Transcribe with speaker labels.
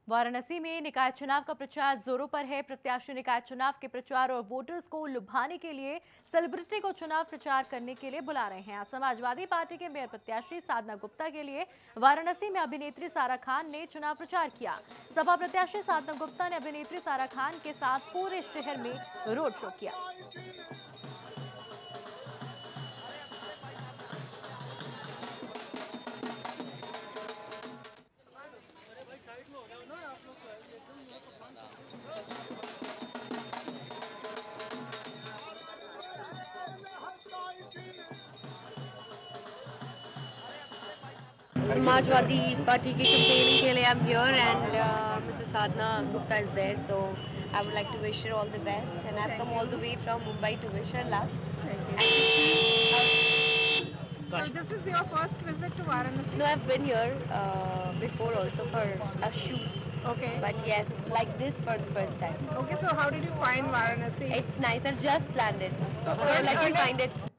Speaker 1: वाराणसी में निकाय चुनाव का प्रचार जोरों पर है। प्रत्याशी निकाय चुनाव के प्रचार और वोटर्स को लुभाने के लिए सेलिब्रिटी को चुनाव प्रचार करने के लिए बुला रहे हैं। समाजवादी पार्टी के मेयर प्रत्याशी साधना गुप्ता के लिए वाराणसी में अभिनेत्री सारा खान ने चुनाव प्रचार किया। सपा प्रत्याशी साधना गुप्ता ने अभिनेत्री सारा खान के साथ पूरे शहर में रोड शो किया।
Speaker 2: समाजवादी पार्टी की campaigning के लिए I'm here and Mrs. Sadhna Gupta is there, so I would like to wish her all the best and I've come all the way from Mumbai to wish her luck.
Speaker 3: So this is your first visit to Varanasi?
Speaker 2: No, I've been here before also for a shoot.
Speaker 3: Okay.
Speaker 2: But yes, like this for the first time.
Speaker 3: Okay, so how did you find Varanasi?
Speaker 2: It's nice. I've just planned it. So let me find it.